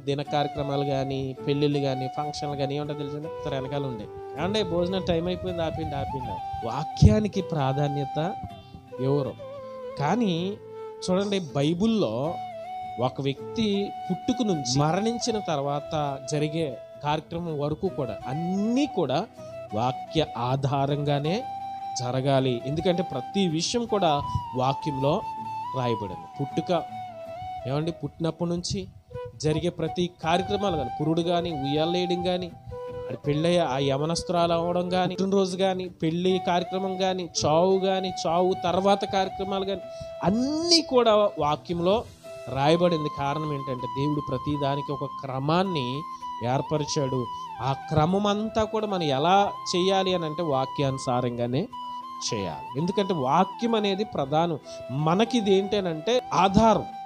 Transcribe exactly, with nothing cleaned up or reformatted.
దిన కార్యక్రమాలు కానీ, పెళ్ళిళ్ళు కానీ, ఫంక్షన్లు కానీ ఏమంటే తెలిసిందే సరే వెనకాల ఉండే అంటే భోజనం టైం అయిపోయింది, ఆపింది ఆపింది వాక్యానికి ప్రాధాన్యత ఎవరు. కానీ చూడండి, బైబిల్లో ఒక వ్యక్తి పుట్టుక నుంచి మరణించిన తర్వాత జరిగే కార్యక్రమం వరకు కూడా అన్నీ కూడా వాక్య ఆధారంగానే జరగాలి. ఎందుకంటే ప్రతి విషయం కూడా వాక్యంలో రాయబడింది. పుట్టుక ఏమండి, పుట్టినప్పటి నుంచి జరిగే ప్రతి కార్యక్రమాలు కానీ, పురుడు కానీ, ఉయ్యాలేయడం కానీ, అది పెళ్ళయ్య ఆ యవనస్త్రాలు అవ్వడం కానీ, పుట్టినరోజు కానీ, పెళ్ళి కార్యక్రమం కానీ, చావు కానీ, చావు తర్వాత కార్యక్రమాలు కానీ అన్నీ కూడా వాక్యంలో రాయబడింది. కారణం ఏంటంటే దేవుడు ప్రతి దానికి ఒక క్రమాన్ని ఏర్పరిచాడు. ఆ క్రమం అంతా కూడా మనం ఎలా చేయాలి అని అంటే వాక్యానుసారంగానే చేయాలి. ఎందుకంటే వాక్యం అనేది ప్రధానం. మనకి ఇది ఏంటనంటే ఆధారం.